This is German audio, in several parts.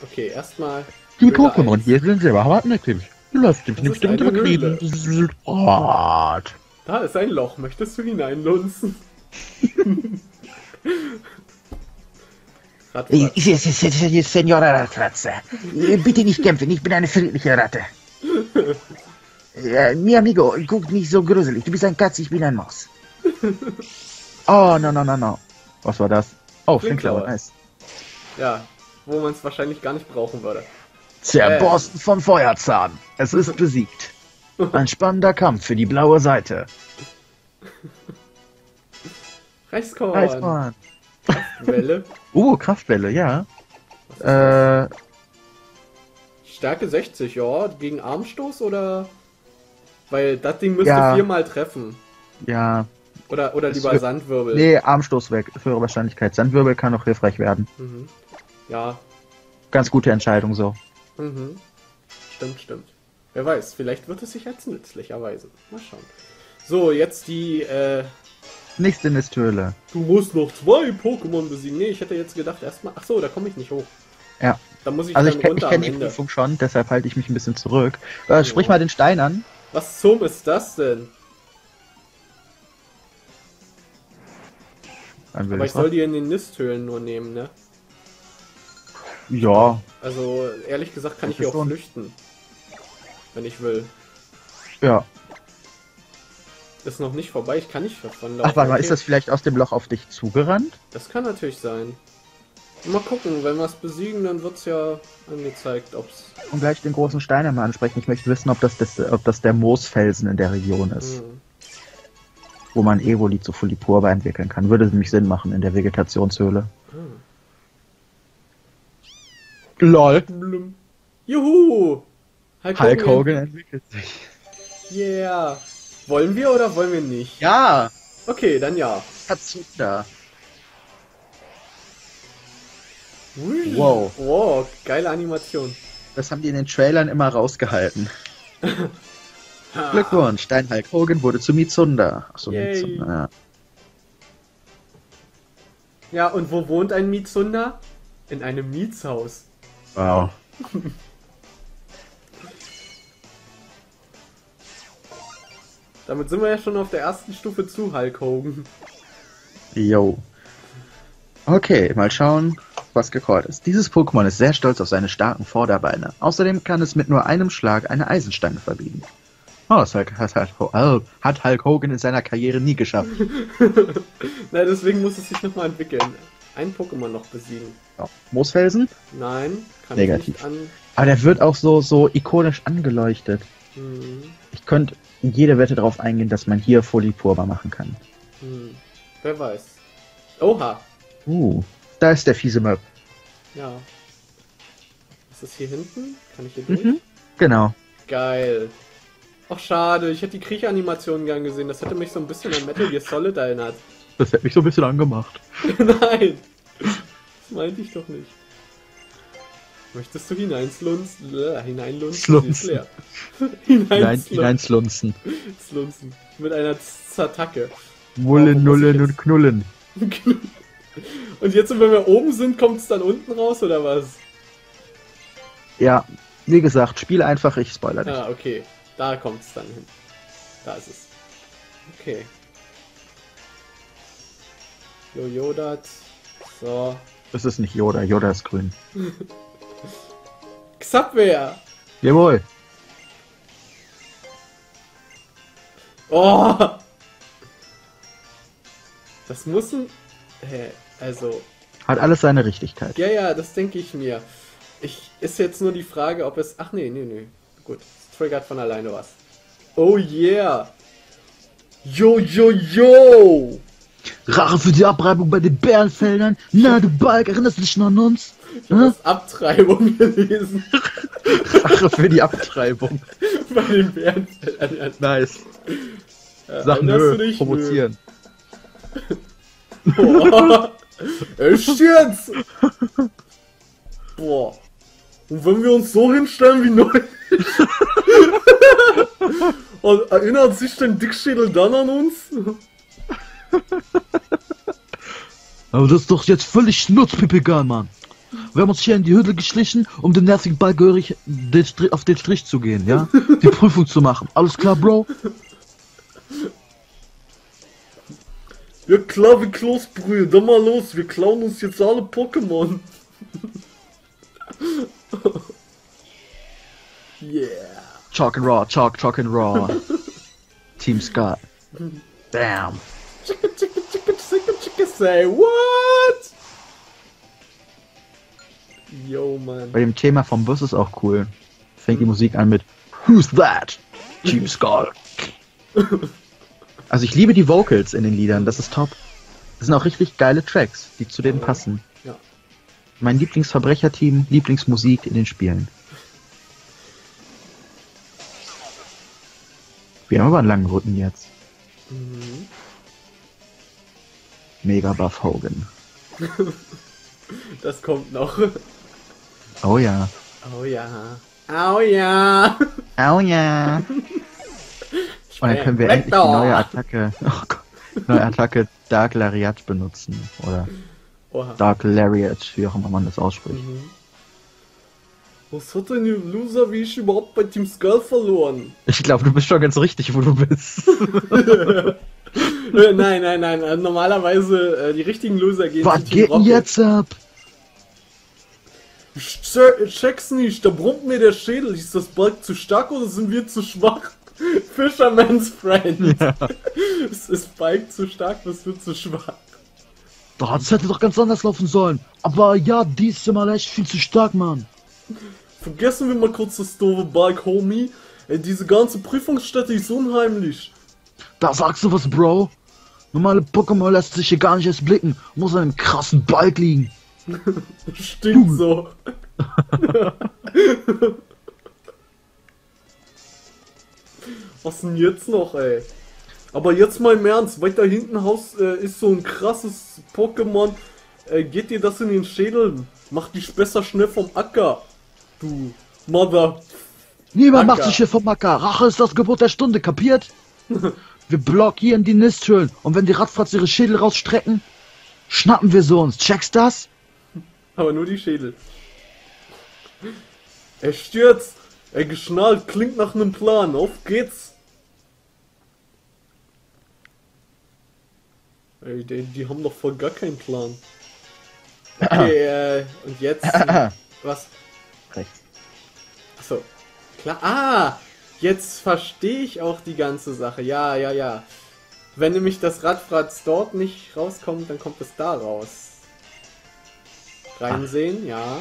Okay, erstmal. Die Höhle Pokémon 1. hier sind sehr hartnäckig. Du lässt dich Das nicht ist eine Höhle. bekriegen. Rad. Da ist ein Loch. Möchtest du hineinlunzen? Radfratze. Senora Ratratze. Bitte nicht kämpfen, ich bin eine friedliche Ratte. Mi amigo, guck nicht so gruselig. Du bist ein Katz, ich bin ein Maus. Oh, no. Was war das? Oh, Flinkklaue, nice. Ja, wo man es wahrscheinlich gar nicht brauchen würde. Zerborsten von Feuerzahn. Es ist besiegt. Ein spannender Kampf für die blaue Seite. Reiskorn. Welle. Kraftwelle, ja. Stärke 60, ja. Gegen Armstoß oder? Weil das Ding müsste Ja. 4-mal treffen. Ja. Oder lieber Sandwirbel. Nee, Armstoß weg. Höhere Wahrscheinlichkeit. Sandwirbel kann auch hilfreich werden. Mhm. Ja. Ganz gute Entscheidung so. Mhm. Stimmt. Wer weiß, vielleicht wird es sich als nützlich erweisen. Mal schauen. So, jetzt die, Nächste Nisthöhle. Du musst noch 2 Pokémon besiegen. Nee, ich hätte jetzt gedacht, erstmal. Ach so, da komme ich nicht hoch. Ja. Da muss ich Also dann ich runter kenne am die Ende. Prüfung schon, deshalb halte ich mich ein bisschen zurück. Sprich Ja. mal den Stein an. Was zum ist das denn? Aber ich soll die in den Nisthöhlen nur nehmen, ne? Ja. Also, ehrlich gesagt kann Das ich hier ist auch so ein- flüchten. Wenn ich will. Ja. Ist noch nicht vorbei, ich kann nicht davon laufen. Ach, warte mal, Okay. ist das vielleicht aus dem Loch auf dich zugerannt? Das kann natürlich sein. Mal gucken, wenn wir es besiegen, dann wird's ja angezeigt, ob's... Und gleich den großen Stein einmal ansprechen. Ich möchte wissen, ob das der Moosfelsen in der Region ist. Hm. Wo man Evoli zu Fulipurba entwickeln kann. Würde nämlich Sinn machen in der Vegetationshöhle. LOL. Blum. Juhu! Hulk Hogan entwickelt sich. Yeah! Wollen wir oder wollen wir nicht? Ja! Okay, dann ja. Katsuda. Ui. Wow. Wow, geile Animation. Das haben die in den Trailern immer rausgehalten. Glückwunsch, dein Hulk Hogan wurde zu Mitsunda. Achso, Yay. Mitsunda, ja. Ja, und wo wohnt ein Mitsunda? In einem Mietshaus. Wow. Damit sind wir ja schon auf der ersten Stufe zu Hulk Hogan. Yo. Okay, mal schauen, was gecallt ist. Dieses Pokémon ist sehr stolz auf seine starken Vorderbeine. Außerdem kann es mit nur einem Schlag eine Eisenstange verbiegen. Oh, das hat Hulk Hogan in seiner Karriere nie geschafft. Na, deswegen muss es sich nochmal entwickeln. Ein Pokémon noch besiegen. Ja. Moosfelsen? Nein, kann Negativ. ich nicht an... Aber der wird auch so ikonisch angeleuchtet. Hm, Ich könnte jede Wette darauf eingehen, dass man hier Fulipurba machen kann. wer weiß. Oha! Da ist der fiese Möb. Ja. Ist das hier hinten? Kann ich hier durch? Genau. Geil. Ach, schade. Ich hätte die Kriechanimation gern gesehen. Das hätte mich so ein bisschen an Metal Gear Solid erinnert. Das hätte mich so ein bisschen angemacht. Nein! Das meinte ich doch nicht. Möchtest du hineinslunzen? Hineinlunzen? Slunzen. Sie ist leer. Hineinslunzen. Slunzen. Mit einer Zattacke. Mullen, Warum muss ich Nullen und Knullen. Und jetzt, wenn wir oben sind, kommt es dann unten raus, oder was? Ja, wie gesagt, spiel einfach, ich spoiler dich. Ah, okay. Da kommt es dann hin. Da ist es. Okay. Jojodat. So. Das ist nicht Yoda, Yoda ist grün. Xabwehr! Jawohl. Oh! Das muss ein... Also... Hat alles seine Richtigkeit. Ja, das denke ich mir. Ist jetzt nur die Frage, ob es... Ach nee. Gut, es triggert von alleine was. Oh yeah! Yo! Rache für die Abreibung bei den Bärenfeldern. Na, du Balk, erinnerst du dich noch an uns? Ich habe das Abtreibung gelesen. Rache für die Abtreibung. Bei den Bärenfeldern. Nice. Sag Erinnerst nö, du dich? provozieren. Boah. Echt jetzt? Boah. Und wenn wir uns so hinstellen wie neulich? Und erinnert sich denn Dickschädel dann an uns? Aber das ist doch jetzt völlig schnurzpiepegal, Mann. Wir haben uns hier in die Hütte geschlichen, um dem nervigen Ball gehörig auf den Strich zu gehen, ja? Die Prüfung zu machen. Alles klar, Bro? Ja klar, wir Kloßbrühe, dann mal los, wir klauen uns jetzt alle Pokémon. Yeah. Chalk and Raw. Team Scott. Bam. Chicka, say what? Yo, Mann. Bei dem Thema vom Bus ist auch cool. Fängt die Musik an mit Who's that? Team Scott. Also ich liebe die Vocals in den Liedern, das ist top. Das sind auch richtig geile Tracks, die zu denen passen. Ja. Mein Lieblingsverbrecherteam, Lieblingsmusik in den Spielen. Wir haben aber einen langen Rücken jetzt. Mhm. Mega Buff Hogan. Das kommt noch. Oh ja. Oh ja. Oh ja. Oh ja. Und dann können wir endlich die neue Attacke, Dark Lariat benutzen. Oder Oha. Dark Lariat, wie auch immer man das ausspricht. Mhm. Was hat denn der Loser wie ich überhaupt bei Team Skull verloren? Ich glaube, du bist schon ganz richtig, wo du bist. Nein. Normalerweise die richtigen Loser gehen Was zu Team geht denn Rocket. jetzt ab? Ich check's nicht, da brummt mir der Schädel. Ist das Balk zu stark oder sind wir zu schwach? Fisherman's Friend. Ja. Ist Balk zu stark, bist du zu schwach? Das hätte doch ganz anders laufen sollen. Aber ja, die ist immer echt viel zu stark, Mann. Vergessen wir mal kurz das doofe Balk, Homie. Ey, diese ganze Prüfungsstätte ist unheimlich. Da sagst du was, Bro. Normale Pokémon lässt sich hier gar nicht erst blicken. Muss an einem krassen Balk liegen. Stimmt so. Was denn jetzt noch, ey? Aber jetzt mal im Ernst, weiter hinten Haus ist so ein krasses Pokémon. Geht dir das in den Schädel? Mach dich besser schnell vom Acker. Du Mother. Niemand Acker. macht sich hier vom Acker. Rache ist das Gebot der Stunde, kapiert? Wir blockieren die Nisthöhlen. Und wenn die Radfratz ihre Schädel rausstrecken, schnappen wir sie uns. Checkst das? Aber nur die Schädel. Er stürzt. Er geschnallt. Klingt nach einem Plan. Auf geht's. Ey, die haben doch voll gar keinen Plan. Okay, und jetzt... Was? Rechts. Achso. Klar. Ah! Jetzt verstehe ich auch die ganze Sache. Ja. Wenn nämlich das Radfratz dort nicht rauskommt, dann kommt es da raus. Reinsehen, ja.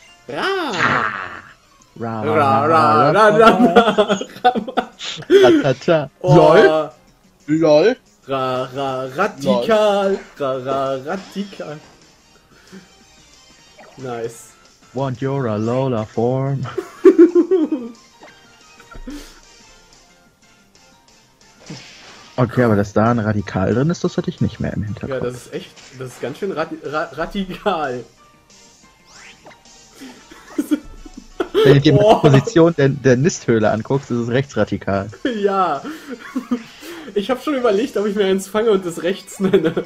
Ratata. Oh. LOL. Radikal. Radikal. Nice. Want your Alola form? Okay, aber dass da ein Radikal drin ist, das hatte ich nicht mehr im Hinterkopf. Ja, das ist ganz schön radikal. Wenn du dir mal die Position der Nisthöhle anguckst, ist es rechtsradikal. Ja. Ich habe schon überlegt, ob ich mir eins fange und das rechts nenne.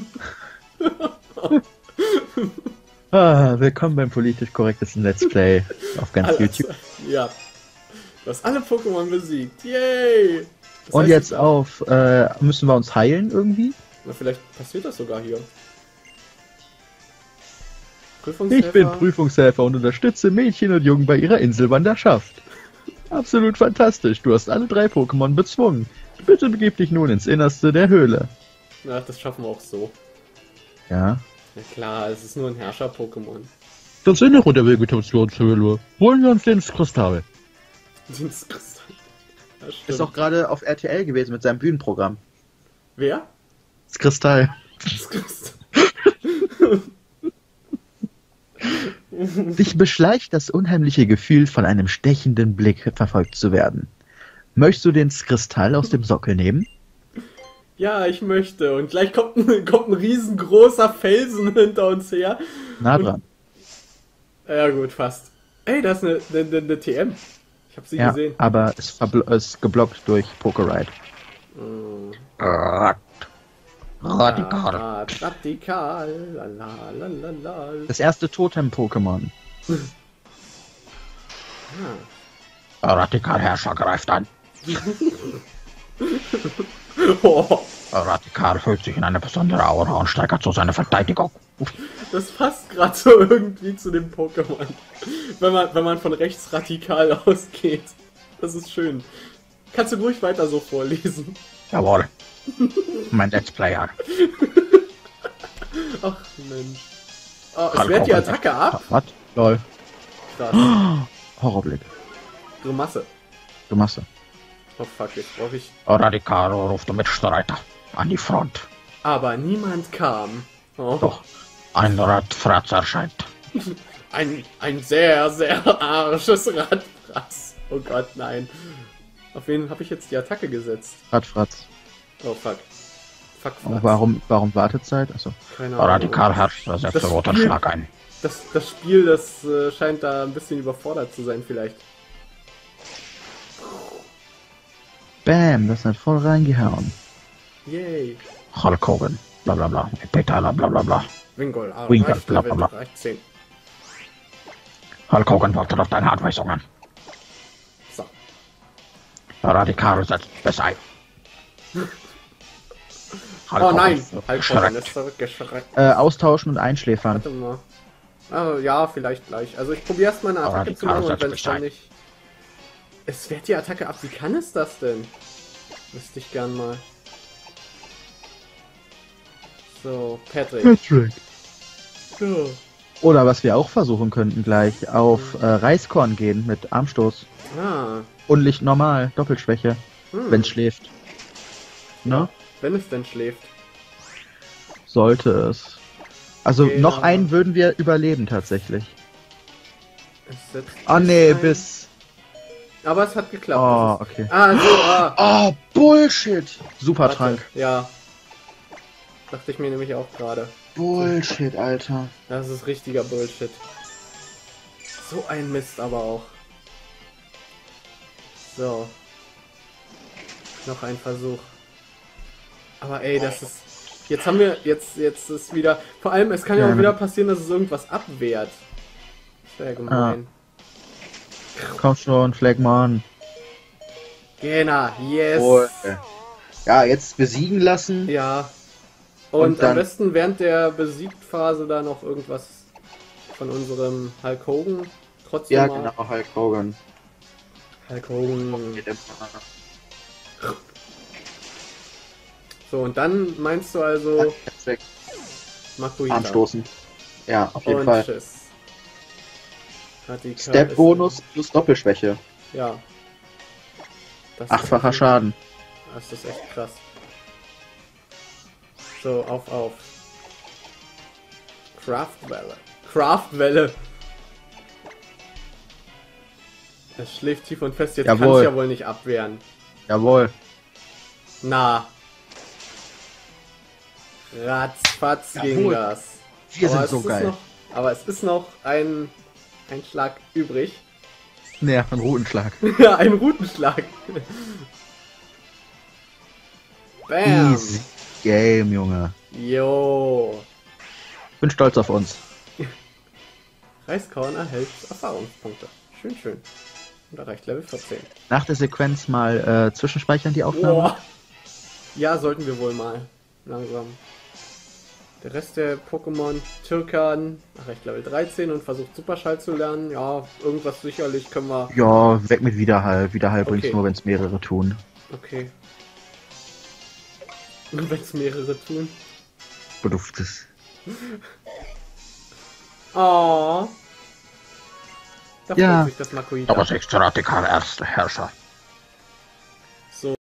Willkommen beim politisch korrektesten Let's Play auf ganz YouTube. Ja. Du hast alle Pokémon besiegt. Yay! Das Und heißt, jetzt müssen wir uns heilen irgendwie? Na, vielleicht passiert das sogar hier. Ich bin Prüfungshelfer und unterstütze Mädchen und Jungen bei ihrer Inselwanderschaft. Absolut fantastisch. Du hast alle 3 Pokémon bezwungen. Bitte begib dich nun ins Innerste der Höhle. Na, das schaffen wir auch so. Ja. Na klar, es ist nur ein Herrscher-Pokémon. Das Innere der Vegetationshöhle. Holen wir uns den Kristall. Das Kristall. Ja, stimmt. Ist auch gerade auf RTL gewesen mit seinem Bühnenprogramm. Wer? Das Kristall. Das Kristall. Dich beschleicht das unheimliche Gefühl, von einem stechenden Blick verfolgt zu werden. Möchtest du den Kristall aus dem Sockel nehmen? Ja, ich möchte. Und gleich kommt ein riesengroßer Felsen hinter uns her. Nah dran. Ja gut, fast. Ey, das ist eine TM. Ich habe sie Ja, gesehen. aber es ist geblockt durch Pokeride. Radikal. Radikal. Lalalala. Das erste Totem-Pokémon. Radikal-Herrscher greift an. Oh, Radikal fühlt sich in eine besondere Aura und steigert so seine Verteidigung. das passt gerade so irgendwie zu dem Pokémon. Wenn man von rechts radikal ausgeht. Das ist schön. Kannst du ruhig weiter so vorlesen. Jawohl. Mein Let's Player. Ach Mensch. Oh, es wehrt die Attacke ab. Was? Lol. Krass. Horrorblick. Grimasse. Gemasse. Oh fuck, jetzt brauche ich... Radikal ruft Mitstreiter an die Front. Aber niemand kam. Oh. Doch, ein Radfratz erscheint. Ein sehr, sehr arsches Radfratz. Oh Gott, nein. Auf wen habe ich jetzt die Attacke gesetzt? Radfratz. Oh fuck. Fuck, Und Fratz. warum Wartezeit? Achso. Keine Ahnung. Radikal Herrscher setzt Das roten Spiel- Schlag ein. Das Spiel, das scheint da ein bisschen überfordert zu sein vielleicht. Bam, das hat voll reingehauen. Yay. Hulk Hogan, bla bla bla. Petala, bla bla bla. Wingol, Wingol, reicht, bla, Level bla, bla. 13. Hulk Hogan wartet auf deine Anweisungen. So. Radikal setzt besser ein. Hulk Oh Hogan nein! wird Halt schon, geschreckt. ist zurückgeschreckt. Austauschen und einschläfern. Warte mal. Ah, ja, vielleicht gleich. Also ich probiere erstmal eine Attacke zu machen und wenn es dann nicht... Es wehrt die Attacke ab. Wie kann es das denn? Wüsste ich gern mal. So, Patrick. So. Oder was wir auch versuchen könnten gleich, auf Reiskorn gehen mit Armstoß. Ah. Unlicht normal, Doppelschwäche, wenn es schläft. Ne? Wenn es denn schläft. Sollte es. Also Okay, noch ja. einen würden wir überleben tatsächlich. Es setzt Oh nee, ein. bis... Aber es hat geklappt. Oh, Das ist- okay. Ah, so, ah. Oh, Bullshit! Supertrank. Warte, ja. Dachte ich mir nämlich auch gerade. Bullshit, Alter. Das ist richtiger Bullshit. So ein Mist aber auch. So. Noch ein Versuch. Aber ey, das ist... Jetzt haben wir... Jetzt ist wieder... Vor allem, es kann ja auch wieder passieren, dass es irgendwas abwehrt. Das wäre ja gemein. Komm schon, Flagman. Genau, yes! Oh, ja, jetzt besiegen lassen. Ja. Und Und dann- am besten während der Besiegt-Phase da noch irgendwas von unserem Hulk Hogan trotzdem Ja, mal... genau, Hulk Hogan. Hulk Hogan. So, und dann meinst du also Makuhita. Anstoßen. Ja, auf jeden Und Fall. tschüss. Radikal Step-Bonus plus Doppelschwäche. ist- Ja. Das ist 8-facher echt- Schaden. Das ist echt krass. So, auf. Craftwelle. Craftwelle! Es schläft tief und fest, jetzt kann Jawohl. es ja wohl nicht abwehren. Jawohl. Na. Ratzfatz ging Jawohl. das. Wir sind es so ist geil. Noch, aber es ist noch ein Schlag übrig. Ne, ein Rutenschlag. Ja, ein Rutenschlag. Bam. Easy Game, Junge. Jo. Bin stolz auf uns. Reiskorn erhält Erfahrungspunkte. Schön, schön. Und erreicht Level 14. Nach der Sequenz mal zwischenspeichern die Aufnahme. Boah. Ja, sollten wir wohl mal. Langsam. Der Rest der Pokémon Türkan erreicht Level 13 und versucht Superschall zu lernen. Ja, irgendwas sicherlich können wir... Ja, weg mit Widerhall. Widerhall bringt's Okay. nur, wenn es mehrere tun. Okay. Und wenn es mehrere tun. Beduft es. Oh. Da Ja. freut sich das Makuhita. Aber 6 Radikal erste Herrscher.